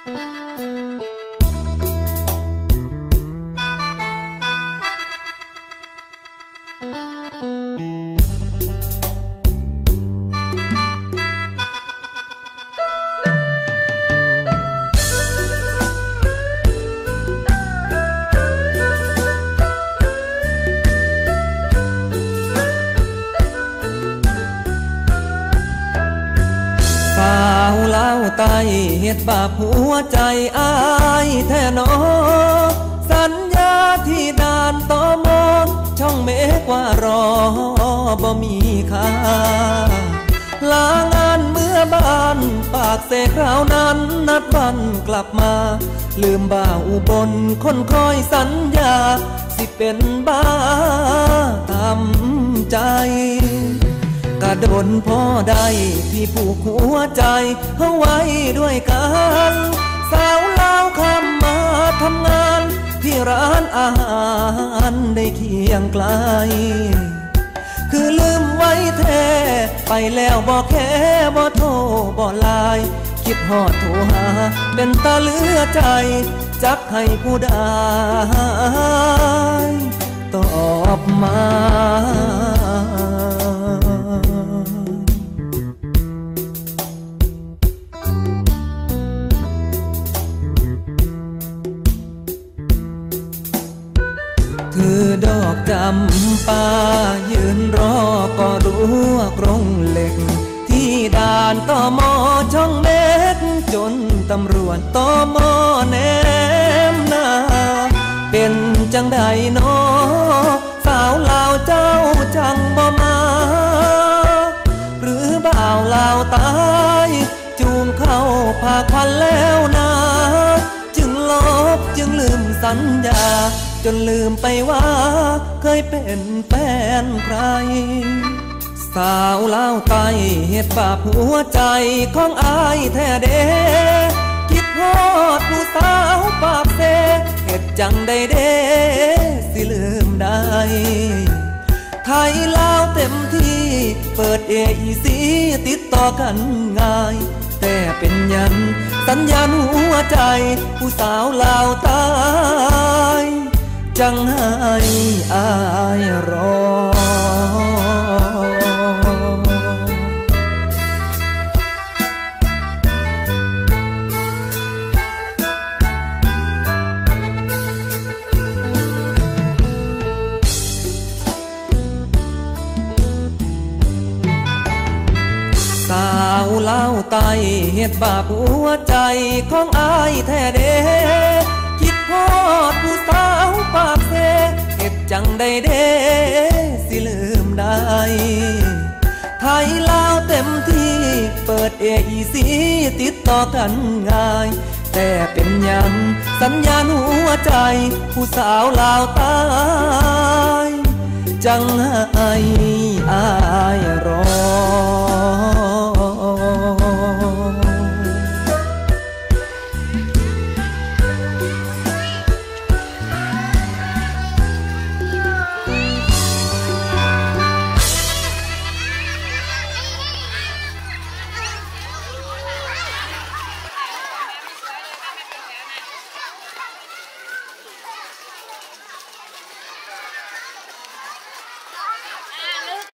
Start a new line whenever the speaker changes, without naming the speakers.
ไตเฮ็ดบาปหัวใจอ้ายแท้หนอสัญญาที่ด่านต่อมองช่องเมฆว่ารอบ่มีค่าลางานเมื่อบ้านปากเสกคราวนั้นนัดวันกลับมาลืมบ่าวอุบลคนคอยสัญญาสิเป็นบ้าทำใจกระโดนพ่อใดที่ผูกหัวใจเอาไว้ด้วยกันสาวลาวคำมาทำงานที่ร้านอาหารได้เคียงไกลคือลืมไว้แท้ไปแล้วบอกแค่บ่โทรบ่ไลน์คิดฮอดโทรหาเป็นตาเหลือใจจักให้ผู้ใดตอบมาคือดอกจำปายืนรอก็รู้ว่ากรงเหล็กที่ด่านตม.ช่องเม็กจนตำรวจตม.แนมหน้าเป็นจังใดน้อสาวลาวเจ้าจังบ่มาหรือบ่าวลาวตายจูงเข้าพาควันแล้วนะจึงลบจึงลืมสัญญาจนลืมไปว่าเคยเป็นแฟนใครสาวลาวไตเฮ็ดบาปหัวใจของอายแท้เด้คิดฮอดผู้สาวปากเสเฮ็ดจังได้เด้สิลืมได้ไทยลาวเต็มที่เปิดAECติดต่อกันง่ายแต่เป็นยันสัญญาณหัวใจผู้สาวลาวตายจังให้อายรอสาวลาวไตเฮ็ดบาปหัวใจของอายแท้เด้คิดฮอดผู้สาวปากเสเฮ็ดจังได้เด้สิลืมได้ไทยลาวเต็มที่เปิดAECติดต่อกันง่ายแต่เป็นยันสัญญาณหัวใจผู้สาวลาวตายจังให้อายรอ